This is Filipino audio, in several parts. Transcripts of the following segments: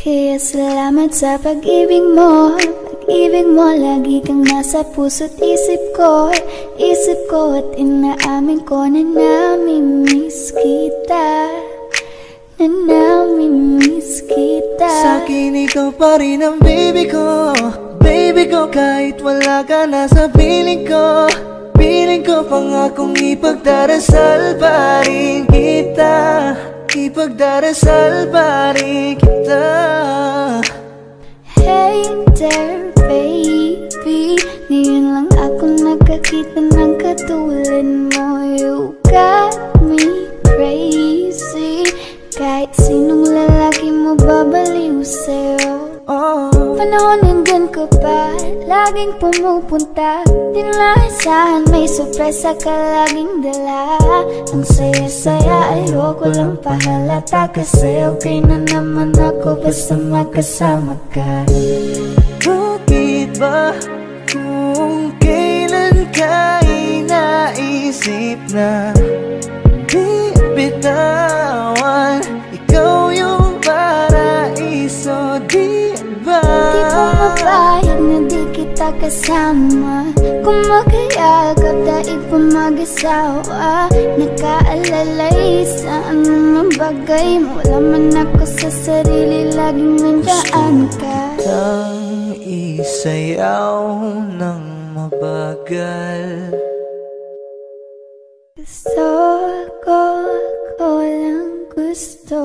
Kaya salamat sa pag-ibig mo. Pag-ibig mo, lagi kang nasa puso't isip ko. Isip ko at inaamin ko na namimiss kita. Na namimiss kita. Sa'kin ikaw pa rin ang baby ko. Baby ko, kahit wala ka na sa piling ko. Piling ko pangakong ipagdarasal pa rin kita. Ipagdarasal pa rin kita. Hey there baby, ngayon lang ako nakakita ng katulad mo. You got me crazy. Kahit sinong lalaki mo babaliw sa'yo. Panahon nandun ka pa, laging pumupunta. Di nalasahan, may sorpresa ka laging dala. Ang saya-saya, ayoko lang pahalata. Kasi okay na naman ako basta magkasama ka. Bakit ba kung kailan ka inaisip na di bitawan? Ikaw yung paraiso, di ba? Di ko mapayag na di kita kasama. Kung magkayagap daig pa mag-asawa. Nakaalalay sa anumang bagay. Wala man ako sa sarili, laging nandaan ka. Ang isayaw ng mabagal. Gusto ko, ako lang gusto.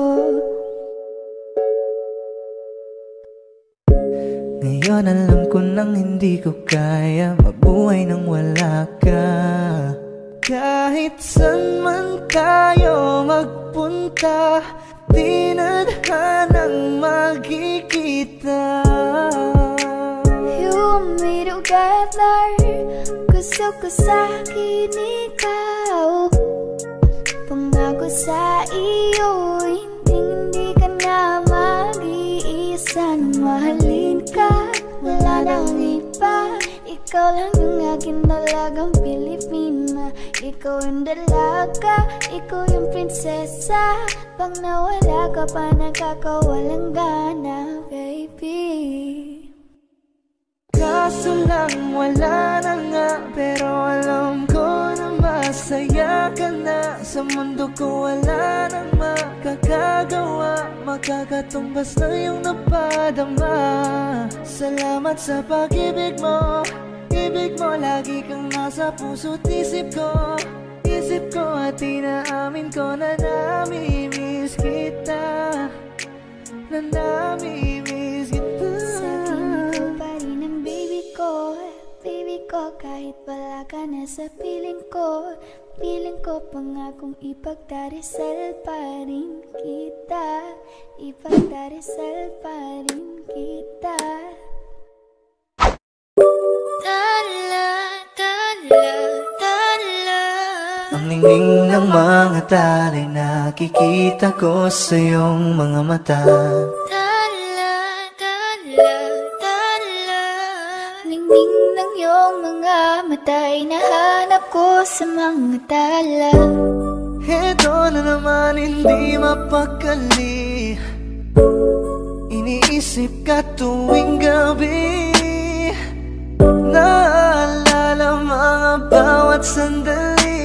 Ngayon alam ko nang hindi ko kaya mabuhay nang wala ka. Kahit saan man tayo magpunta, di nadhanang magkikita. You and me together, gusto ko sa'kin ikaw. Pangako sa iyo, hindi ka na mag-iisa. Nang mahalin ka, wala nang iba. Ikaw lang yung aking dalagang Pilipina. Ikaw yung dalaga, ikaw yung prinsesa. Pag nawala ka pa, nakakawalang gana, baby. Kaso lang wala na nga, pero alam ko na masaya ka na. Sa mundo ko wala nang makakagawa, makakatumbas na yung napadama. Salamat sa pag-ibig mo. Ibig mo, lagi kang nasa puso't isip ko. Isip ko at inaamin ko na namimiss kita. Na namimiss kita. Sa'kin ikaw pa rin ang baby ko. Baby ko, kahit wala ka na sa piling ko. Piling ko pangakong ipagdarasal pa rin kita. Ipagdarasal pa rin kita. Tala, tala, tala. Ang ningning ng mga talay, nakikita ko sa iyong mga mata. Tala, tala, tala. Ningning ng iyong mga mata'y nahanap ko sa mga tala. Heto na naman, hindi mapakali. Iniisip ka tuwing gabi. Naalala mga bawat sandali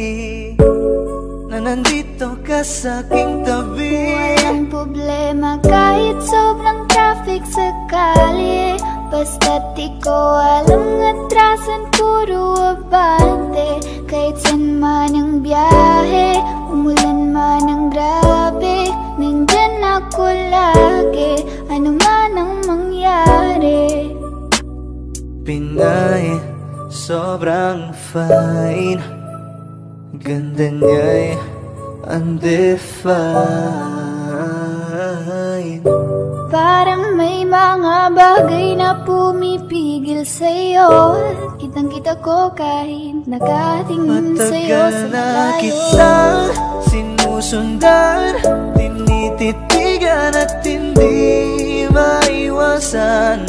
na nandito ka sa aking tabi. Walang problema kahit sobrang traffic sa kali. Basta't ikaw alam atrasan, puro abante. Kahit saan man ang biyahe, umulan man ang grabe, nandyan ako lagi, ano man ang mangyari. Pinay, sobrang fine. Ganda niya'y undefined. Parang may mga bagay na pumipigil sa'yo. Kitang-kita ko kahit nakatingin sa'yo sa Matagal na malayo. kitang sinusundan, tinititigan at hindi maiwasan.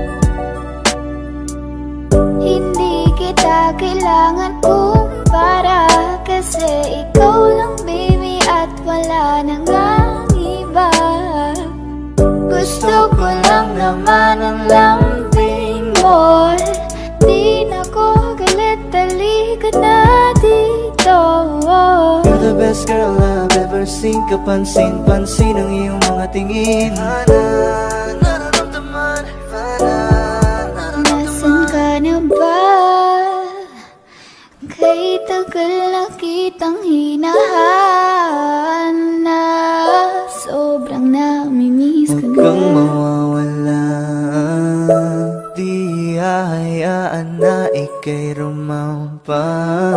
Hindi kita kailangan kumpara, kasi ikaw lang baby at wala nang ang iba. Gusto naman ang lambing mo. Di na ko galit, halika na dito. You're the best girl I've ever seen. Kapansin-pansin ang iyong mga tingin. Nararamdaman. Nasaan ka na ba? Kay tagal na kitang hinahanap. Sobrang namimiss ko Huwag na. kang mawawala. Di hahayaan na ika'y rumampa.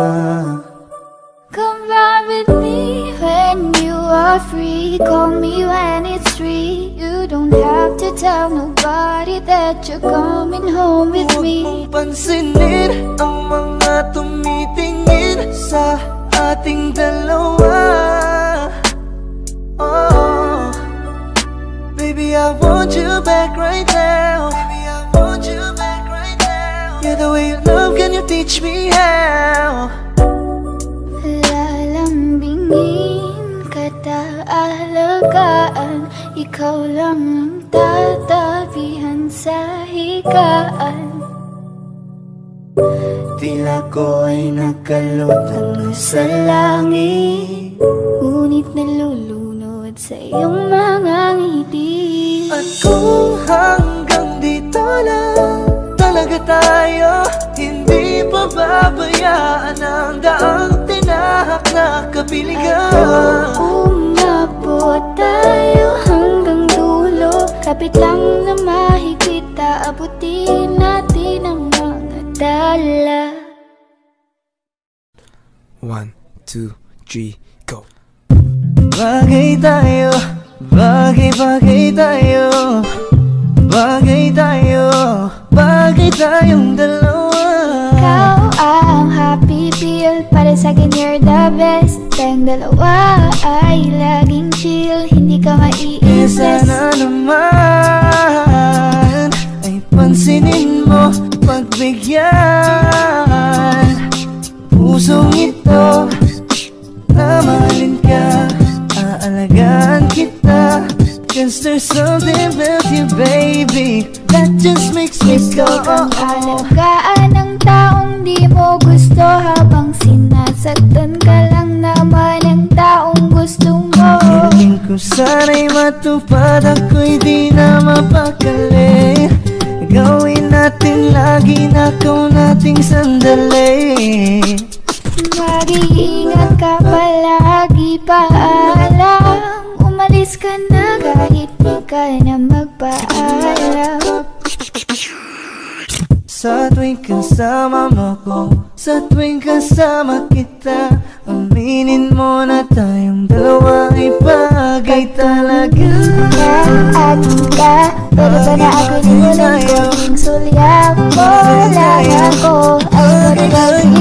Come ride with me when you are free. Call me when it's free. You don't have to tell nobody that you're coming home with Huwag me. mong pansinin ang mga tumitingin sa ating dalawa. Oh, baby, I want you back right now. Baby, I want you back right now. Yeah, the way you love, can you teach me how? Lalambingin kita, alagaan. Ikaw lang ang tatabihan sa higaan. Tila ko ay nakalutang sa langit, Ngunit nalulunod sa iyong mga ngiti. at kung hanggang dito lang talaga tayo, hindi pa babayaan ang daang tinahak na kapiligan. Umabot tayo hanggang dulo. Kapit lang na mahigit, aabutin natin ang mga dala. 1, 2, 3, go. Bagay tayo, bagay tayo, bagay tayo, bagay tayong dalawa. Ikaw ang happy pill, para sa'kin you're the best. Tayong dalawa ay laging chill, hindi ka maiinis. Sana naman ay pansinin mo, pagbigyan pusong ito na mahalin ka, aalagaan kita. Cause there's something about you, baby, that just makes me go. Gusto kang alagaan ng taong di mo gusto, habang sinasaktan ka lang naman ng taong gusto mo. Hiniling ko sana'y matupad, ako'y di na mapakali. Gawin natin lagi na ikaw nating sandali. Mag-iingat ka palagi, paalam. Umalis ka na kahit di ka na magpaalam. Sa tuwing kasama mo ko, sa tuwing kasama kita, aminin mo na tayong dalawa ay bagay talaga. At ka, pero ba na ako nilang kong sulyap mo lang ako ang magagawin.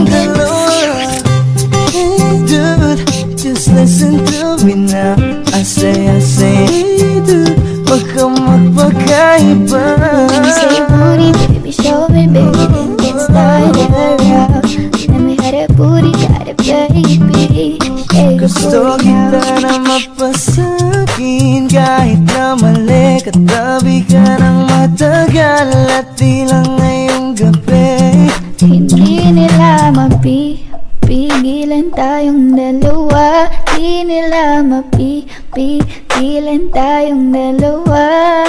Hey dude, just listen to me now. I say, hey dude, wag kang magpakaiba. Say booty, baby, show me, baby, then get started around. Let me have that booty, got it, baby. Shake Gusto booty kita now. na mapasakin kahit na mali. Katabi ka ng matagal at di lang ngayong gabi. Hindi nila mapipigilan tayong dalawa. Di nila mapipigilan tayong dalawa.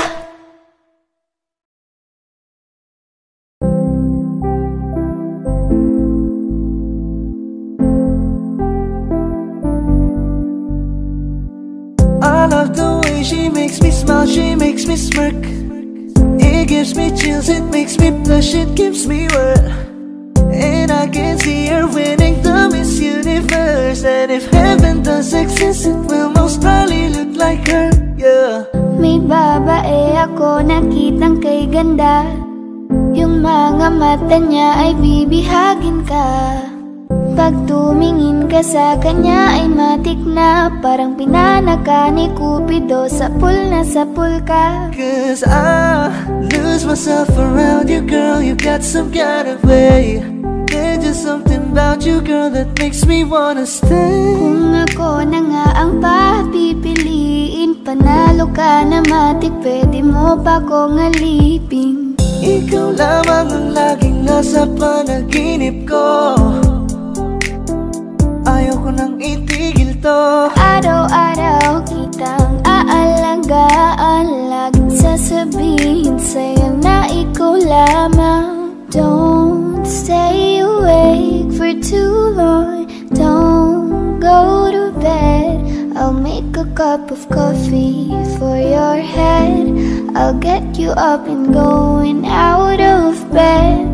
I love the way she makes me smile, she makes me smirk. It gives me chills, it makes me blush, it gives me word. And I can see her winning the Miss Universe. And if heaven does exist, it will most probably look like her, yeah. May babae ako nakitang kay ganda. Yung mga mata niya ay bibihagin ka. Pag tumingin ka sa kanya ay matik na. Parang pinanaka ni Cupido, sapul na sapul ka. Cause I lose myself around you, girl. You got some kind of way. Can't just something about you, girl, that makes me wanna stay. Kung ako na nga ang papipiliin, panalo ka na matik, pwede mo pa kong alipin. Ikaw lamang ang laging nasa panaginip ko, ayaw ko nang itigil to. Araw-araw kitang aalagaan, laging sasabihin sa'yo na ikaw lamang. Don't stay awake for too long, don't go to bed. I'll make a cup of coffee for your head, I'll get you up and going out of bed.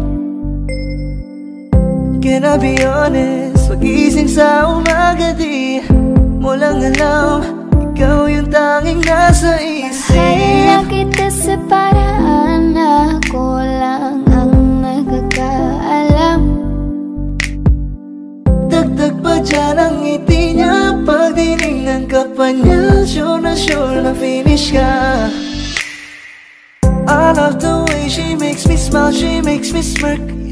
Can I be honest, pag-ising sa umaga di mo lang alam, ikaw yung tanging nasa isip. Mahal na kita sa paraan na ako lang ang nakakaalam. Dagdag pa dyan ang ngiti niya, pag dinignan ka pa niya, sure na finish ka. I love the way she makes me smile, she makes me smirk.